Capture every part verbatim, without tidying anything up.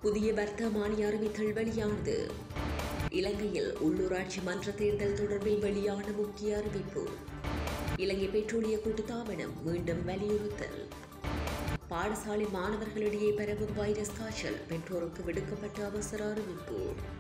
புதிய வர்த்தமானி அறிவித்தல் வெளியானது. இலங்கையில் உள்ளூராட்சி மன்ற தேர்தல் தொடர்பில் வெளியான முக்கிய அறிவிப்பு. இலங்கை பெட்ரோலிய கூட்டுத்தாபனம் மீண்டும் வலியுறுத்தல். பாடசாலை மாணவர்களிடையே பரவும் வைரஸ் காய்ச்சல், பெற்றோருக்கு விடுக்கப்பட்ட அவசர அறிவிப்பு.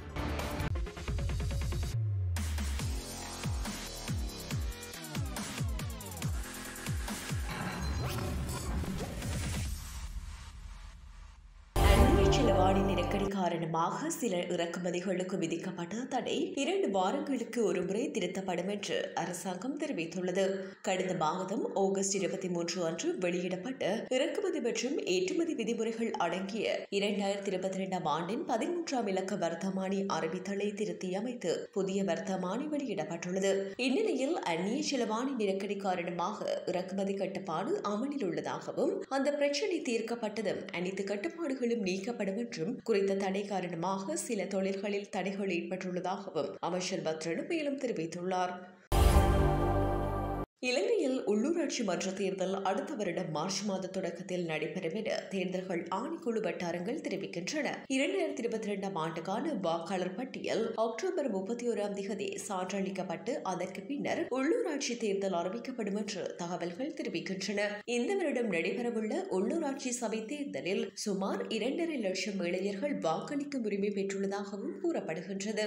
செலவாணி நெருக்கடி காரணமாக சில இறக்குமதிகளுக்கு விதிக்கப்பட்ட தடை இரண்டு வாரங்களுக்கு ஒருமுறை திருத்தப்படும் என்று அரசாங்கம் தெரிவித்துள்ளது. கடந்த மாதம் ஆகஸ்ட் இருபத்தி மூன்று அன்று வெளியிடப்பட்ட இறக்குமதி மற்றும் ஏற்றுமதி விதிமுறைகள் அடங்கிய இரண்டாயிரத்தி இருபத்தி இரண்டாம் ஆண்டின் பதிமூன்றாம் இலக்க வர்த்தமானி அறிவித்தலை திருத்தி அமைத்து புதிய வர்த்தமானி வெளியிடப்பட்டுள்ளது. இந்நிலையில் அந்நிய செலவாணி நெருக்கடி காரணமாக இறக்குமதி கட்டுப்பாடு அமலில் உள்ளதாகவும் அந்த பிரச்சினை தீர்க்கப்பட்டதும் அனைத்து கட்டுப்பாடுகளும் நீக்கப்படும் என்றும் குறித்த தடை காரணமாக சில தொழில்களில் தடைகள் ஏற்பட்டுள்ளதாகவும் அமைச்சர் பத்ரன் மேலும் தெரிவித்துள்ளார். இலங்கையில் உள்ளூராட்சி மன்ற தேர்தல் அடுத்த வருடம் மார்ச் மாத தொடக்கத்தில் நடைபெறும் என தேர்தல்கள் ஆணைக்குழு வட்டாரங்கள் தெரிவிக்கின்றன. இரண்டாயிரத்தி இருபத்தி இரண்டாம் ஆண்டுக்கான வாக்காளர் பட்டியல் அக்டோபர் முப்பத்தி ஓராம் தேதி சான்றளிக்கப்பட்டு அதற்கு பின்னர் உள்ளூராட்சி தேர்தல் அறிவிக்கப்படும் என்று தகவல்கள் தெரிவிக்கின்றன. இந்த வருடம் நடைபெறவுள்ள உள்ளூராட்சி சபை தேர்தலில் சுமார் இரண்டரை லட்சம் இளைஞர்கள் வாக்களிக்கும் உரிமை பெற்றுள்ளதாகவும் கூறப்படுகின்றது.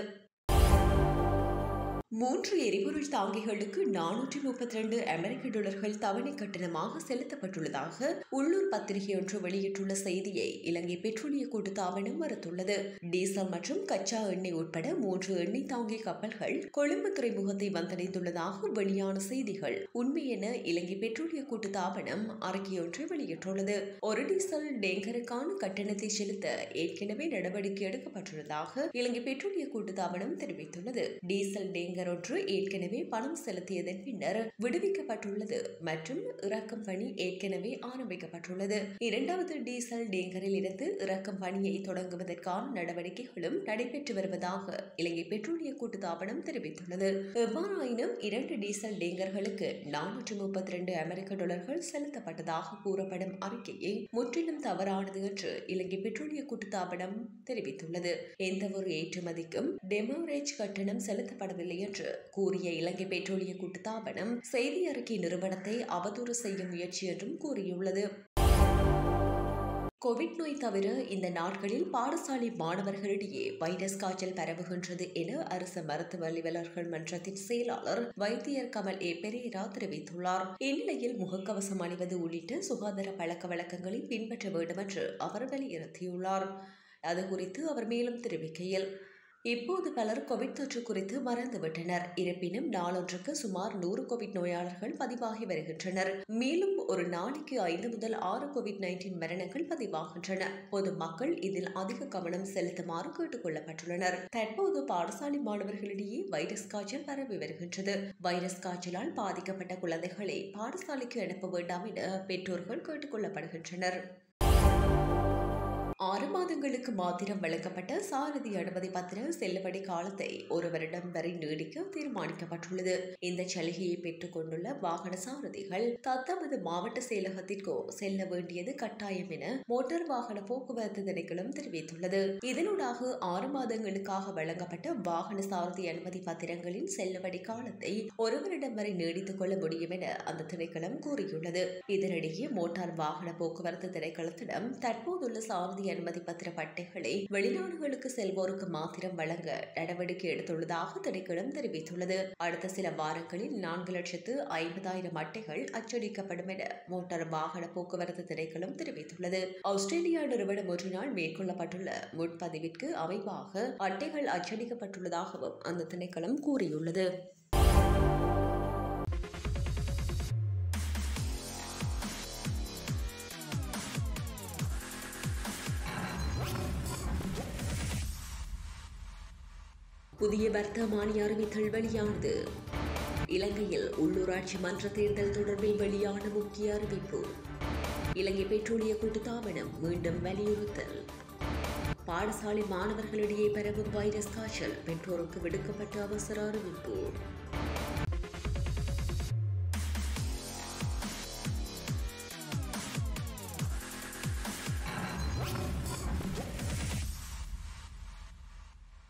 மூன்று எரிபொருள் தாங்கிகளுக்கு நானூற்றி முப்பத்தி இரண்டு அமெரிக்க டாலர்கள் தவணை கட்டணமாக செலுத்தப்பட்டுள்ளதாக உள்ளூர் பத்திரிகை ஒன்று வெளியிட்டுள்ள செய்தியை இலங்கை பெட்ரோலிய கூட்டுத்தாபனம் மறுத்துள்ளது. டீசல் மற்றும் கச்சா எண்ணெய் உட்பட மூன்று எண்ணெய் தாங்கி கப்பல்கள் கொழும்பு துறைமுகத்தை வந்தடைந்துள்ளதாக வெளியான செய்திகள் உண்மை என இலங்கை பெட்ரோலிய கூட்டுத்தாபனம் அறிக்கையொன்றை வெளியிட்டுள்ளது. ஒரு டீசல் டேங்கருக்கான கட்டணத்தை செலுத்த ஏற்கனவே நடவடிக்கை எடுக்கப்பட்டுள்ளதாக இலங்கை பெட்ரோலிய கூட்டுத்தாபனம் தெரிவித்துள்ளது. டீசல் டேங்கர் ஒன்று ஏற்கனவே பணம் செலுத்தியதன் பின்னர் விடுவிக்கப்பட்டுள்ளது மற்றும் இறக்கும் பணி ஏற்கனவே ஆரம்பிக்கப்பட்டுள்ளது. இரண்டாவது டீசல் டேங்கரில் இருந்து இறக்கும் பணியை தொடங்குவதற்கான நடவடிக்கைகளும் நடைபெற்று வருவதாக இலங்கை பெட்ரோலிய கூட்டுத்தாபனம் தெரிவித்துள்ளது. எவ்வாறாயினும் இரண்டு டீசல் டேங்கர்களுக்கு நானூற்று முப்பத்தி இரண்டு அமெரிக்க டாலர்கள் செலுத்தப்பட்டதாக கூறப்படும் அறிக்கையை முற்றிலும் தவறானது என்று இலங்கை பெட்ரோலிய கூட்டுத்தாபனம் தெரிவித்துள்ளது. எந்த ஒரு ஏற்றுமதிக்கும் டெமோரேஜ் கட்டணம் செலுத்தப்படவில்லை என்று கூறிய இலங்கை பெட்ரோலிய கூட்டுத்தாபனம் செய்தி அறிக்கை நிறுவனத்தை அவதூறு செய்யும் முயற்சி என்றும் கூறியுள்ளது. கோவிட் நோய் தவிர இந்த நாட்களில் பாடசாலை மாணவர்களிடையே வைரஸ் காய்ச்சல் பரவுகின்றது என அரசு மருத்துவ அலுவலர்கள் மன்றத்தின் செயலாளர் வைத்தியர் கமல் ஏ பெரேரா தெரிவித்துள்ளார். இந்நிலையில் முகக்கவசம் அணிவது உள்ளிட்ட சுகாதார பழக்க வழக்கங்களை பின்பற்ற வேண்டும் என்று அவர் வலியுறுத்தியுள்ளார். அது குறித்து அவர் மேலும் தெரிவிக்கையில், இப்போது பலர் கோவிட் தொற்று குறித்து மறந்துவிட்டனர். இருப்பினும் நாளொன்றுக்கு சுமார் நூறு கோவிட் நோயாளர்கள் பதிவாகி வருகின்றனர். மேலும் ஒரு நாளைக்கு ஐந்து முதல் ஆறு கோவிட் நைன்டீன் மரணங்கள் பதிவாகின்றன. பொதுமக்கள் இதில் அதிக கவனம் செலுத்துமாறு கேட்டுக் கொள்ளப்பட்டுள்ளனர். தற்போது பாடசாலை மாணவர்களிடையே வைரஸ் காய்ச்சல் பரவி வருகின்றது. வைரஸ் காய்ச்சலால் பாதிக்கப்பட்ட குழந்தைகளை பாடசாலைக்கு அனுப்ப வேண்டாம் என பெற்றோர்கள் கேட்டுக் கொள்ளப்படுகின்றனர். ஆறு மாதங்களுக்கு மாத்திரம் வழங்கப்பட்ட சாரதி அனுமதி பத்திர செல்லுபடி காலத்தை ஒரு வருடம் வரை நீடிக்க தீர்மானிக்கப்பட்டுள்ளது. இந்த சலுகையை பெற்றுக் கொண்டுள்ள வாகன சாரதிகள் தத்தமது மாவட்ட செயலகத்திற்கோ செல்ல வேண்டியது கட்டாயம் என மோட்டார் வாகன போக்குவரத்து திணைக்களம் தெரிவித்துள்ளது. இதனூடாக ஆறு மாதங்களுக்காக வழங்கப்பட்ட வாகன சாரதி அனுமதி பத்திரங்களின் செல்லுபடி காலத்தை ஒரு வருடம் வரை நீடித்துக் கொள்ள முடியும் என அந்த திணைக்களம் கூறியுள்ளது. இதனிடையே மோட்டார் வாகன போக்குவரத்து திணைக்களத்திடம் தற்போதுள்ள சாரதி அனுமதி பத்திர பட்டைகளை வெளிநாடுகளுக்கு செல்வோருக்கு மாத்திரம் வழங்க நடவடிக்கை எடுத்துள்ளதாக திணைக்களம் தெரிவித்துள்ளது. அடுத்த சில வாரங்களில் நான்கு லட்சத்து ஐம்பதாயிரம் அட்டைகள் அச்சடிக்கப்படும் என மோட்டார் வாகன போக்குவரத்து திணைக்களம் தெரிவித்துள்ளது. ஆஸ்திரேலியா நிறுவனம் ஒன்றினால் மேற்கொள்ளப்பட்டுள்ள முன்பதிவிற்கு அமைவாக அட்டைகள் அச்சடிக்கப்பட்டுள்ளதாகவும் அந்த திணைக்களம் கூறியுள்ளது. புதிய வர்த்தமானி அறிவித்தல் வெளியானது. இலங்கையில் உள்ளூராட்சி மன்ற தேர்தல் தொடர்பில் வெளியான முக்கிய அறிவிப்பு. இலங்கை பெட்ரோலிய கூட்டுத்தாபனம் மீண்டும் வலியுறுத்தல். பாடசாலை மாணவர்களிடையே பரவும் வைரஸ் காய்ச்சல், பெற்றோருக்கு விடுக்கப்பட்ட அவசர அறிவிப்பு.